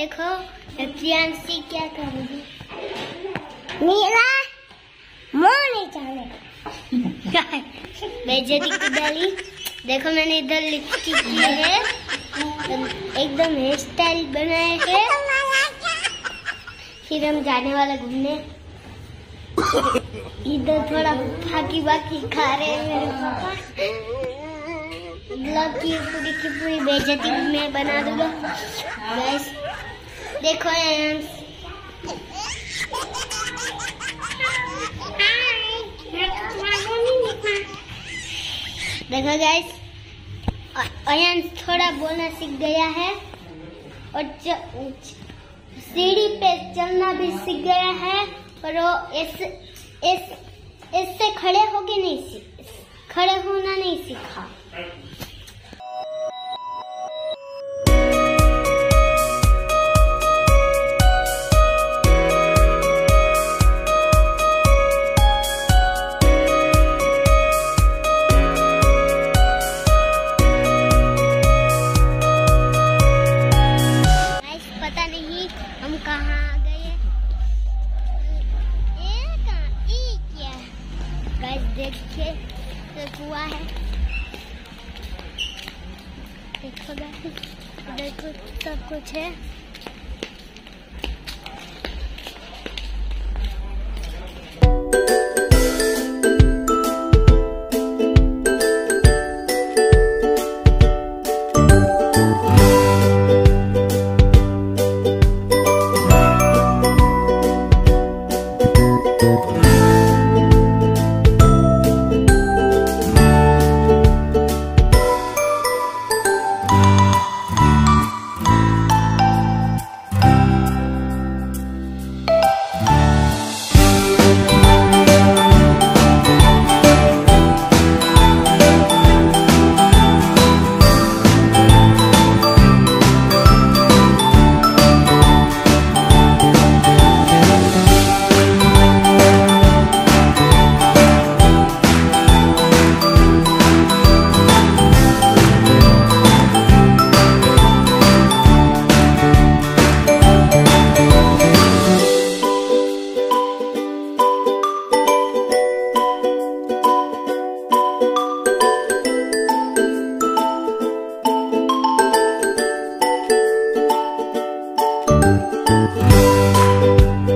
देखो प्रियांशी क्या कर रही है। नीला मुँह नहीं जाने बेइज्जती की डाली। देखो मैंने इधर लिपस्टिक की है, एकदम हेयर स्टाइल बनाए है। फिर हम जाने वाले घूमने। इधर थोड़ा फाकी बाकी खा रहे हैं मेरे पापा। मतलब की पूरी बेइज्जती मैं बना दूंगा गाइस। देखो देखो गाइस, अयन थोड़ा बोलना सीख गया है और सीढ़ी पे चलना भी सीख गया है, पर वो इससे खड़े होके खड़े होना नहीं सीखा। हम कहाँ आ गए? क्या गाइस देखिए सिर्फ हुआ है। देखो गाइस, देखो सब कुछ है।